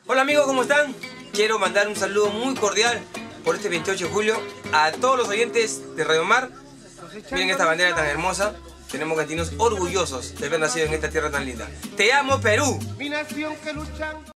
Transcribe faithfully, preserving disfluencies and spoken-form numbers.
Hola amigos, ¿cómo están? Quiero mandar un saludo muy cordial por este veintiocho de julio a todos los oyentes de Radio Mar. Miren esta bandera tan hermosa. Tenemos que sentirnos orgullosos de haber nacido en esta tierra tan linda. ¡Te amo, Perú! Mi nación que luchan.